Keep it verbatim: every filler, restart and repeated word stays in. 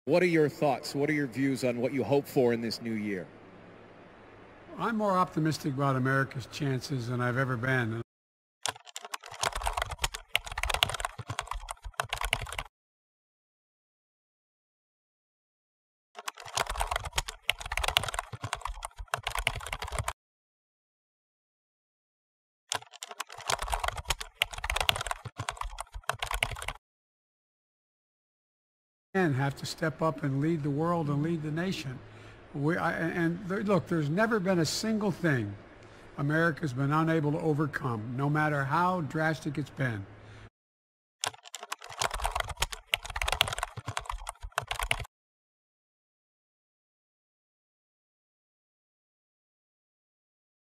What are your thoughts? What are your views on what you hope for in this new year? I'm more optimistic about America's chances than I've ever been. And have to step up and lead the world and lead the nation. We, I, and there, look, there's never been a single thing America's been unable to overcome, no matter how drastic it's been.